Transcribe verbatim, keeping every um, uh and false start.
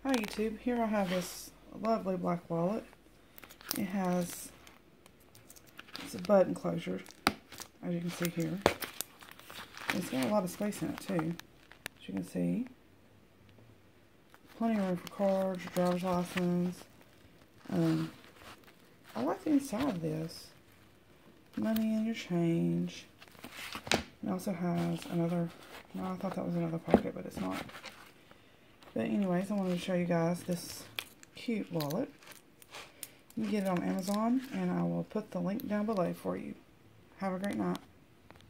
Hi YouTube, here I have this lovely black wallet. It has, it's a button closure, as you can see here. It's got a lot of space in it too, as you can see. Plenty of room for cards, your driver's license. Um, I like the inside of this. Money and your change. It also has another, no, I thought that was another pocket, but it's not. But anyways, I wanted to show you guys this cute wallet. You can get it on Amazon, and I will put the link down below for you. Have a great night.